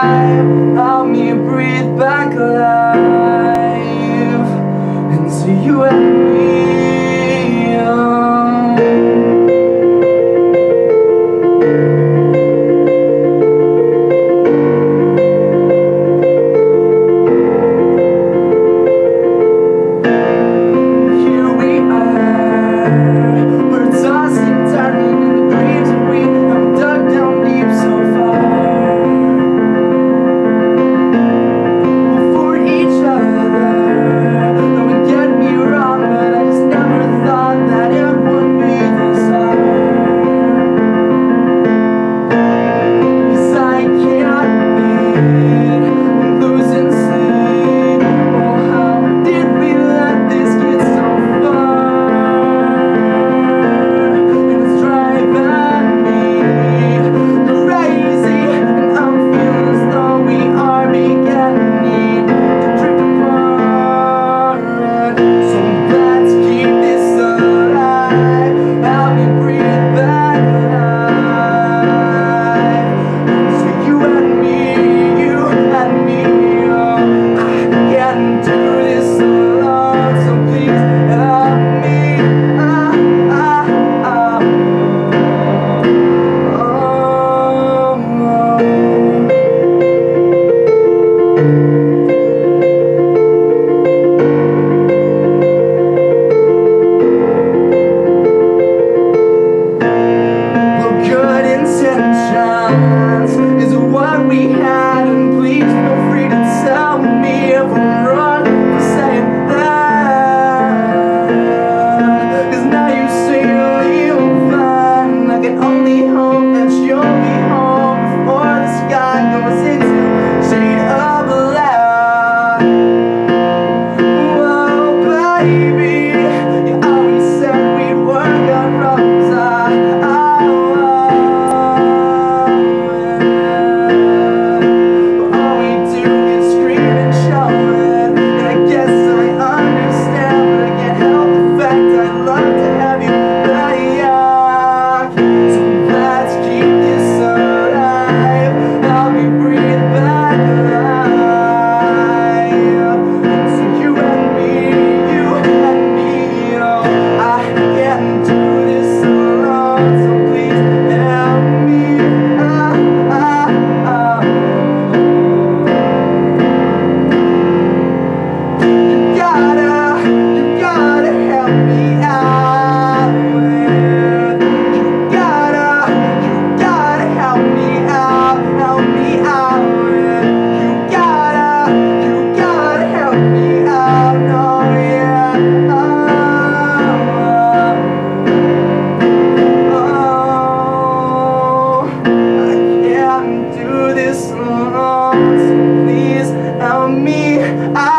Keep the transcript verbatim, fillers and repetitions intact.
alive. Help me breathe back alive into you and me. Is what we had, and please feel free to tell me if I'm wrong for saying that. Cause now you say you're leaving fine. I can only hope that you'll be home before the sky goes into shade of black. Whoa, baby, you always said we'd work on problems. I, I so please help me. I